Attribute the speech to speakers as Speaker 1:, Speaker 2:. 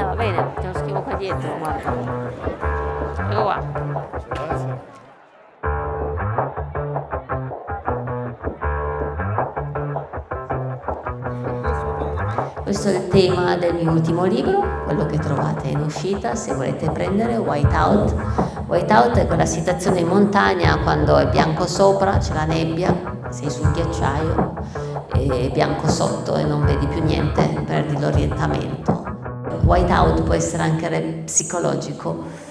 Speaker 1: Va bene, te lo scrivo qua dietro, guarda. Ecco qua. Questo è il tema del mio ultimo libro, quello che trovate in uscita se volete prendere, Whiteout. Whiteout è quella situazione in montagna quando è bianco sopra, c'è la nebbia, sei sul ghiacciaio, e è bianco sotto e non vedi più niente, perdi l'orientamento. Whiteout può essere anche psicologico.